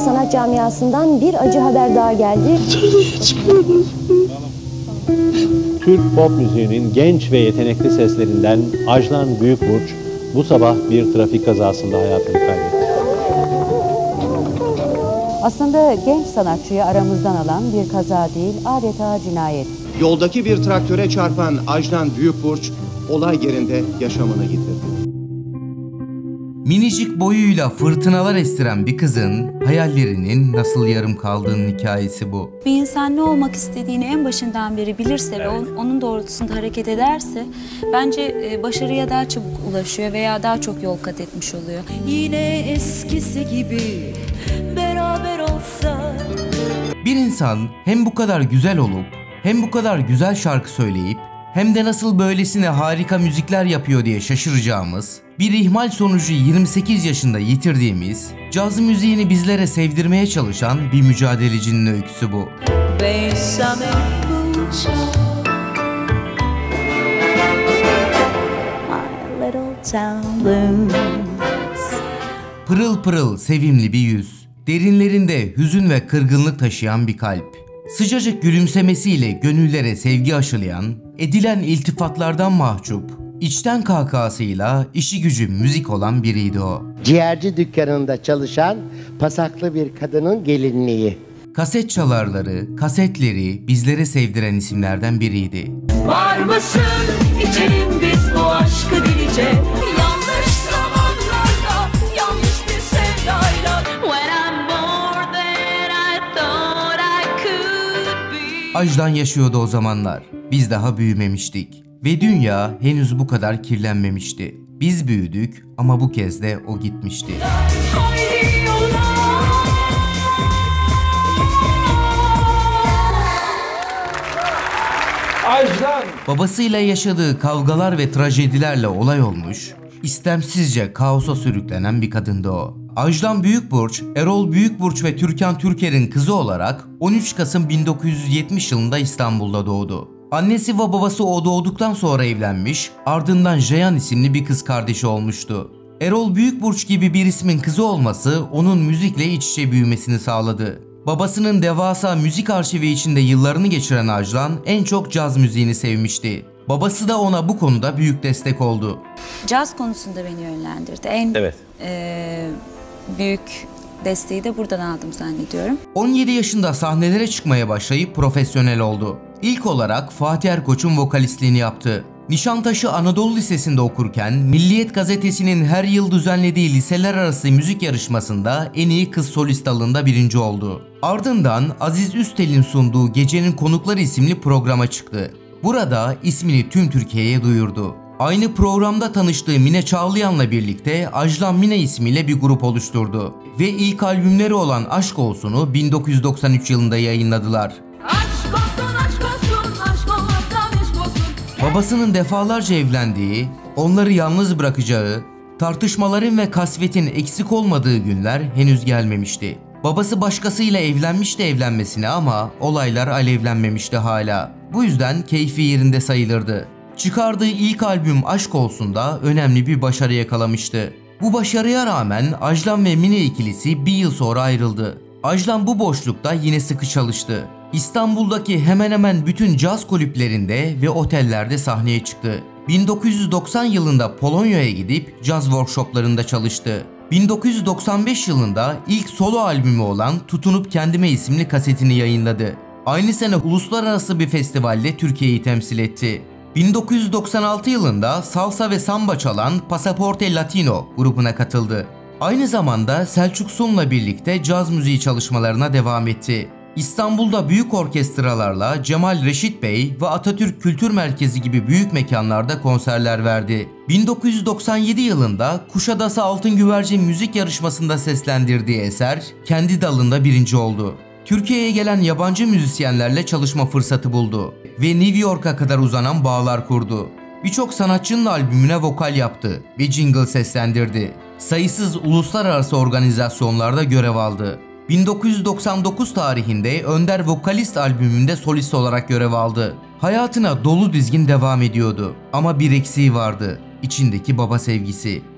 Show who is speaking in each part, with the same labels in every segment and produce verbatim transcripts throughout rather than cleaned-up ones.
Speaker 1: sanat camiasından bir acı haber daha geldi.
Speaker 2: Türk pop müziğinin genç ve yetenekli seslerinden Ajlan Büyükburç bu sabah bir trafik kazasında hayatını kaybetti.
Speaker 3: Aslında genç sanatçıyı aramızdan alan bir kaza değil, adeta cinayet.
Speaker 4: Yoldaki bir traktöre çarpan Ajlan Büyükburç olay yerinde yaşamını yitirdi.
Speaker 5: Minicik boyuyla fırtınalar estiren bir kızın hayallerinin nasıl yarım kaldığının hikayesi bu.
Speaker 6: Bir insan ne olmak istediğini en başından beri bilirse ve onun doğrultusunda hareket ederse bence başarıya daha çabuk ulaşıyor veya daha çok yol kat etmiş oluyor.
Speaker 7: Yine eskisi gibi beraber olsa.
Speaker 5: Bir insan hem bu kadar güzel olup hem bu kadar güzel şarkı söyleyip hem de nasıl böylesine harika müzikler yapıyor diye şaşıracağımız, bir ihmal sonucu yirmi sekiz yaşında yitirdiğimiz, caz müziğini bizlere sevdirmeye çalışan bir mücadelecinin öyküsü bu. Pırıl pırıl sevimli bir yüz, derinlerinde hüzün ve kırgınlık taşıyan bir kalp. Sıcacık gülümsemesiyle gönüllere sevgi aşılayan, edilen iltifatlardan mahcup, içten kahkahasıyla işi gücü müzik olan biriydi o.
Speaker 8: Ciğerci dükkanında çalışan pasaklı bir kadının gelinliği.
Speaker 5: Kaset çalarları, kasetleri bizlere sevdiren isimlerden biriydi.
Speaker 7: Var mısın içelim biz bu aşkı delice. Yanlış zamanlarda, yanlış bir sevdayla. When I'm more than I thought I could be.
Speaker 5: Ajlan yaşıyordu o zamanlar. Biz daha büyümemiştik. Ve dünya henüz bu kadar kirlenmemişti. Biz büyüdük ama bu kez de o gitmişti.
Speaker 9: Ajlan!
Speaker 5: Babasıyla yaşadığı kavgalar ve trajedilerle olay olmuş, istemsizce kaosa sürüklenen bir kadındı o. Ajlan Büyükburç, Erol Büyükburç ve Türkan Türker'in kızı olarak on üç Kasım bin dokuz yüz yetmiş yılında İstanbul'da doğdu. Annesi ve babası o doğduktan sonra evlenmiş, ardından Jeyan isimli bir kız kardeşi olmuştu. Erol Büyükburç gibi bir ismin kızı olması onun müzikle iç içe büyümesini sağladı. Babasının devasa müzik arşivi içinde yıllarını geçiren Ajlan en çok caz müziğini sevmişti. Babası da ona bu konuda büyük destek oldu.
Speaker 6: Caz konusunda beni yönlendirdi. En
Speaker 2: Evet.
Speaker 6: e, büyük desteği de buradan aldım zannediyorum.
Speaker 5: on yedi yaşında sahnelere çıkmaya başlayıp profesyonel oldu. İlk olarak Fatih Erkoç'un vokalistliğini yaptı. Nişantaşı Anadolu Lisesi'nde okurken Milliyet Gazetesi'nin her yıl düzenlediği liseler arası müzik yarışmasında en iyi kız solist dalında birinci oldu. Ardından Aziz Üstel'in sunduğu Gecenin Konukları isimli programa çıktı. Burada ismini tüm Türkiye'ye duyurdu. Aynı programda tanıştığı Mine Çağlayan'la birlikte Ajlan Mine ismiyle bir grup oluşturdu. Ve ilk albümleri olan Aşk Olsun'u bin dokuz yüz doksan üç yılında yayınladılar.
Speaker 7: Aşk olsun, aşk olsun, aşk olmazsa aşk olsun.
Speaker 5: Babasının defalarca evlendiği, onları yalnız bırakacağı, tartışmaların ve kasvetin eksik olmadığı günler henüz gelmemişti. Babası başkasıyla evlenmişti evlenmesine ama olaylar alevlenmemişti hala. Bu yüzden keyfi yerinde sayılırdı. Çıkardığı ilk albüm Aşk Olsun da önemli bir başarı yakalamıştı. Bu başarıya rağmen Ajlan ve Mine ikilisi bir yıl sonra ayrıldı. Ajlan bu boşlukta yine sıkı çalıştı. İstanbul'daki hemen hemen bütün caz kulüplerinde ve otellerde sahneye çıktı. bin dokuz yüz doksan yılında Polonya'ya gidip caz workshoplarında çalıştı. bin dokuz yüz doksan beş yılında ilk solo albümü olan Tutunup Kendime isimli kasetini yayınladı. Aynı sene uluslararası bir festivalde Türkiye'yi temsil etti. bin dokuz yüz doksan altı yılında salsa ve samba çalan Pasaporte Latino grubuna katıldı. Aynı zamanda Selçuk Sun'la birlikte caz müziği çalışmalarına devam etti. İstanbul'da büyük orkestralarla Cemal Reşit Bey ve Atatürk Kültür Merkezi gibi büyük mekanlarda konserler verdi. bin dokuz yüz doksan yedi yılında Kuşadası Altın Güvercin müzik yarışmasında seslendirdiği eser kendi dalında birinci oldu. Türkiye'ye gelen yabancı müzisyenlerle çalışma fırsatı buldu ve New York'a kadar uzanan bağlar kurdu. Birçok sanatçının albümüne vokal yaptı ve jingle seslendirdi. Sayısız uluslararası organizasyonlarda görev aldı. bin dokuz yüz doksan dokuz tarihinde Önder Vokalist albümünde solist olarak görev aldı. Hayatına dolu dizgin devam ediyordu ama bir eksiği vardı: içindeki baba sevgisi.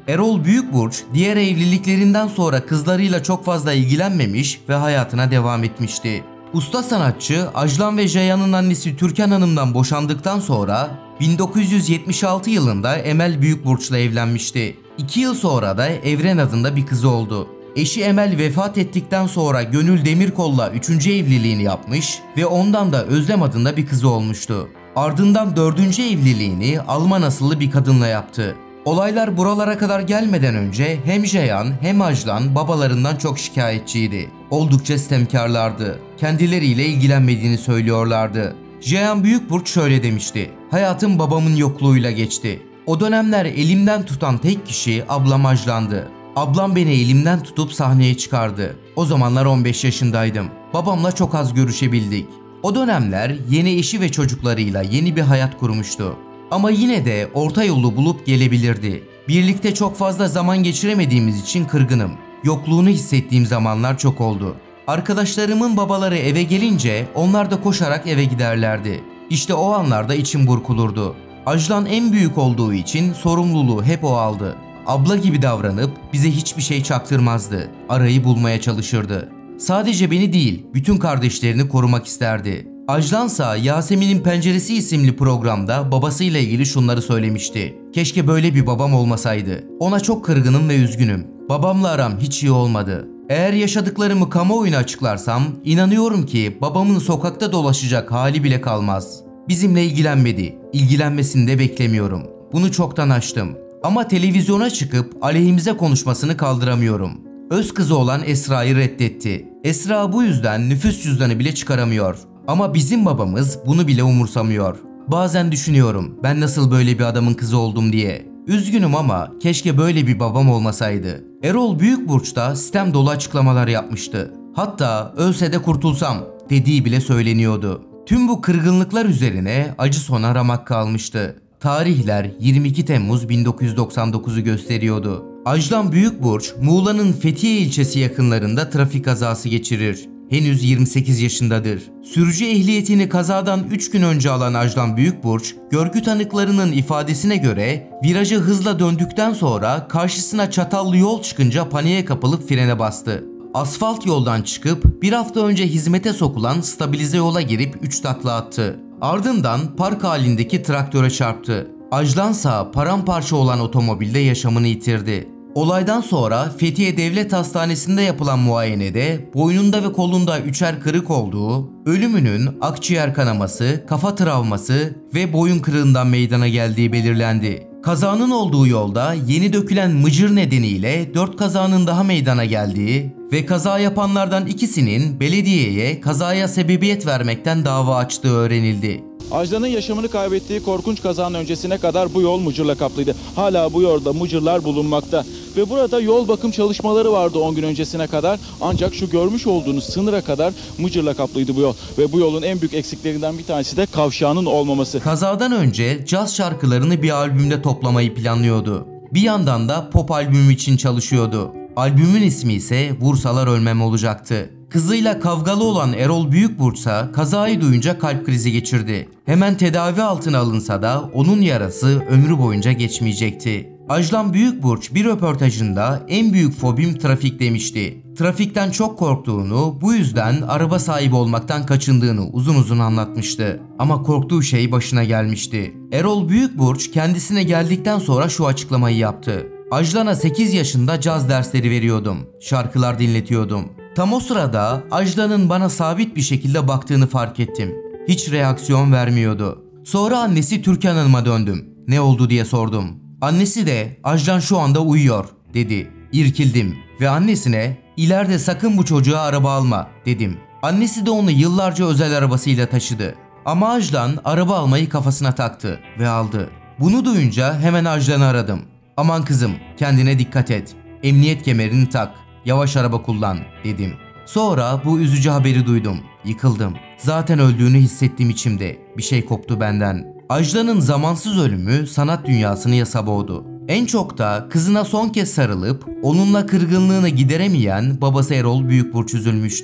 Speaker 5: Erol Büyükburç diğer evliliklerinden sonra kızlarıyla çok fazla ilgilenmemiş ve hayatına devam etmişti. Usta sanatçı Ajlan ve Jayan'ın annesi Türkan Hanım'dan boşandıktan sonra bin dokuz yüz yetmiş altı yılında Emel Büyükburç'la evlenmişti. İki yıl sonra da Evren adında bir kızı oldu. Eşi Emel vefat ettikten sonra Gönül Demirkol'la üçüncü evliliğini yapmış ve ondan da Özlem adında bir kızı olmuştu. Ardından dördüncü evliliğini Alman asıllı bir kadınla yaptı. Olaylar buralara kadar gelmeden önce hem Jayan hem Ajlan babalarından çok şikayetçiydi. Oldukça sitemkarlardı. Kendileriyle ilgilenmediğini söylüyorlardı. Jayan Büyükburç şöyle demişti: "Hayatım babamın yokluğuyla geçti. O dönemler elimden tutan tek kişi ablam Ajlan'dı. Ablam beni elimden tutup sahneye çıkardı. O zamanlar on beş yaşındaydım. Babamla çok az görüşebildik. O dönemler yeni eşi ve çocuklarıyla yeni bir hayat kurmuştu. Ama yine de orta yolu bulup gelebilirdi. Birlikte çok fazla zaman geçiremediğimiz için kırgınım. Yokluğunu hissettiğim zamanlar çok oldu. Arkadaşlarımın babaları eve gelince onlar da koşarak eve giderlerdi. İşte o anlarda içim burkulurdu. Ajlan en büyük olduğu için sorumluluğu hep o aldı. Abla gibi davranıp bize hiçbir şey çaktırmazdı. Arayı bulmaya çalışırdı. Sadece beni değil, bütün kardeşlerini korumak isterdi." Ajlansa Yasemin'in Penceresi isimli programda babasıyla ilgili şunları söylemişti: "Keşke böyle bir babam olmasaydı. Ona çok kırgınım ve üzgünüm. Babamla aram hiç iyi olmadı. Eğer yaşadıklarımı kamuoyuna açıklarsam inanıyorum ki babamın sokakta dolaşacak hali bile kalmaz. Bizimle ilgilenmedi. İlgilenmesini de beklemiyorum. Bunu çoktan aştım. Ama televizyona çıkıp aleyhimize konuşmasını kaldıramıyorum. Öz kızı olan Esra'yı reddetti. Esra bu yüzden nüfus cüzdanı bile çıkaramıyor. Ama bizim babamız bunu bile umursamıyor. Bazen düşünüyorum ben nasıl böyle bir adamın kızı oldum diye. Üzgünüm ama keşke böyle bir babam olmasaydı." Erol Büyükburç da sistem dolu açıklamalar yapmıştı. Hatta ölse de kurtulsam dediği bile söyleniyordu. Tüm bu kırgınlıklar üzerine acı sona ramak kalmıştı. Tarihler yirmi iki Temmuz bin dokuz yüz doksan dokuzu gösteriyordu. Ajlan Büyükburç, Muğla'nın Fethiye ilçesi yakınlarında trafik kazası geçirir. Henüz yirmi sekiz yaşındadır. Sürücü ehliyetini kazadan üç gün önce alan Ajlan Büyükburç, görgü tanıklarının ifadesine göre virajı hızla döndükten sonra karşısına çatallı yol çıkınca paniğe kapılıp frene bastı. Asfalt yoldan çıkıp bir hafta önce hizmete sokulan stabilize yola girip üç takla attı. Ardından park halindeki traktöre çarptı. Ajlansa paramparça olan otomobilde yaşamını yitirdi. Olaydan sonra Fethiye Devlet Hastanesi'nde yapılan muayenede boynunda ve kolunda üçer kırık olduğu, ölümünün akciğer kanaması, kafa travması ve boyun kırığından meydana geldiği belirlendi. Kazanın olduğu yolda yeni dökülen mıcır nedeniyle dört kazanın daha meydana geldiği ve kaza yapanlardan ikisinin belediyeye kazaya sebebiyet vermekten dava açtığı öğrenildi.
Speaker 9: Ajlan'ın yaşamını kaybettiği korkunç kazanın öncesine kadar bu yol mıcırla kaplıydı. Hala bu yolda mıcırlar bulunmakta. Ve burada yol bakım çalışmaları vardı on gün öncesine kadar. Ancak şu görmüş olduğunuz sınıra kadar mıcırla kaplıydı bu yol. Ve bu yolun en büyük eksiklerinden bir tanesi de kavşağının olmaması.
Speaker 5: Kazadan önce caz şarkılarını bir albümde toplamayı planlıyordu. Bir yandan da pop albümü için çalışıyordu. Albümün ismi ise Vursalar Ölmem olacaktı. Kızıyla kavgalı olan Erol Büyükburç'a kazayı duyunca kalp krizi geçirdi. Hemen tedavi altına alınsa da onun yarası ömrü boyunca geçmeyecekti. Ajlan Büyükburç bir röportajında en büyük fobim trafik demişti. Trafikten çok korktuğunu, bu yüzden araba sahibi olmaktan kaçındığını uzun uzun anlatmıştı. Ama korktuğu şey başına gelmişti. Erol Büyükburç kendisine geldikten sonra şu açıklamayı yaptı: "Ajlan'a sekiz yaşında caz dersleri veriyordum. Şarkılar dinletiyordum. Tam o sırada Ajlan'ın bana sabit bir şekilde baktığını fark ettim. Hiç reaksiyon vermiyordu. Sonra annesi Türkan Hanım'a döndüm. Ne oldu diye sordum. Annesi de Ajlan şu anda uyuyor dedi. İrkildim ve annesine ileride sakın bu çocuğa araba alma dedim. Annesi de onu yıllarca özel arabasıyla taşıdı. Ama Ajlan araba almayı kafasına taktı ve aldı. Bunu duyunca hemen Ajlan'ı aradım. Aman kızım, kendine dikkat et. Emniyet kemerini tak. Yavaş araba kullan dedim. Sonra bu üzücü haberi duydum. Yıkıldım. Zaten öldüğünü hissettiğim içimde. Bir şey koptu benden." Ajlan'ın zamansız ölümü sanat dünyasını yasa boğdu. En çok da kızına son kez sarılıp onunla kırgınlığını gideremeyen babası Erol Büyükburç üzülmüştü.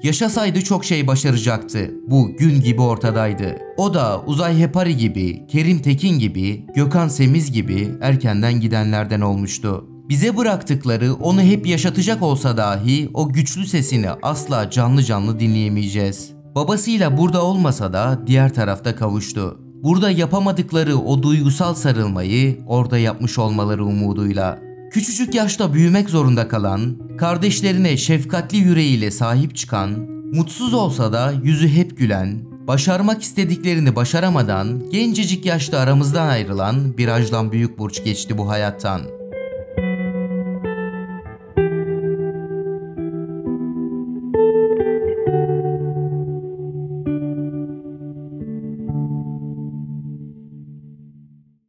Speaker 5: Yaşasaydı çok şey başaracaktı. Bu gün gibi ortadaydı. O da Uzay Hepari gibi, Kerim Tekin gibi, Gökhan Semiz gibi erkenden gidenlerden olmuştu. Bize bıraktıkları onu hep yaşatacak olsa dahi o güçlü sesini asla canlı canlı dinleyemeyeceğiz. Babasıyla burada olmasa da diğer tarafta kavuştu. Burada yapamadıkları o duygusal sarılmayı orada yapmış olmaları umuduyla. Küçücük yaşta büyümek zorunda kalan, kardeşlerine şefkatli yüreğiyle sahip çıkan, mutsuz olsa da yüzü hep gülen, başarmak istediklerini başaramadan gencecik yaşta aramızdan ayrılan bir Ajlan Büyükburç geçti bu hayattan.